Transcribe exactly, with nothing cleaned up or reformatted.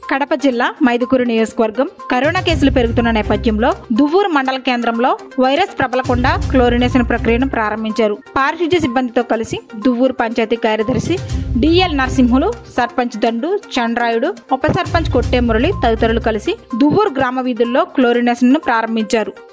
కడప జిల్లా మైదుకూరు నియోజకవర్గం కరోనా కేసులు పెరుగుతున్న నేపథ్యంలో దువ్వూరు మండల కేంద్రంలో వైరస్ ప్రబలకుండా క్లోరినేషన్ ప్రక్రియను ప్రారంభించారు. పారిశుధ్య సిబ్బందితో కలిసి దువ్వూరు పంచాయతీ కార్యదర్శి డిఎల్ నరసింహులు, సర్పంచ్ దండు చంద్రాయుడు, ఉప సర్పంచ్ కొట్టే మురళి తదితరులు కలిసి దువ్వూరు గ్రామ వీధుల్లో క్లోరినేషన్ ను ప్రారంభించారు.